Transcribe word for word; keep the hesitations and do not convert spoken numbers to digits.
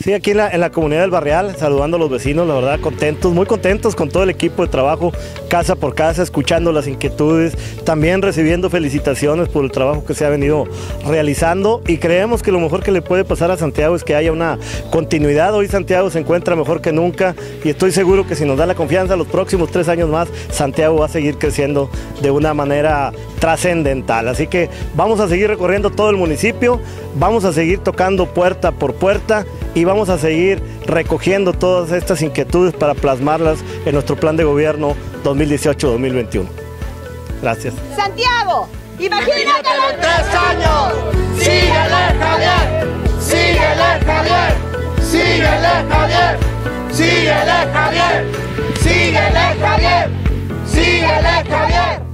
Sí, aquí en la, en la comunidad del Barrial, saludando a los vecinos, la verdad, contentos, muy contentos con todo el equipo de trabajo, casa por casa, escuchando las inquietudes, también recibiendo felicitaciones por el trabajo que se ha venido realizando, y creemos que lo mejor que le puede pasar a Santiago es que haya una continuidad. Hoy Santiago se encuentra mejor que nunca, y estoy seguro que si nos da la confianza, los próximos tres años más, Santiago va a seguir creciendo de una manera trascendental. Así que vamos a seguir recorriendo todo el municipio, vamos a seguir tocando puerta por puerta, y vamos a seguir recogiendo todas estas inquietudes para plasmarlas en nuestro plan de gobierno dos mil dieciocho a dos mil veintiuno. Gracias. Santiago, imagínatelo en tres años. Síguele, Javier. Síguele, Javier. Síguele, Javier. Síguele, Javier. Síguele, Javier. Síguele, Javier.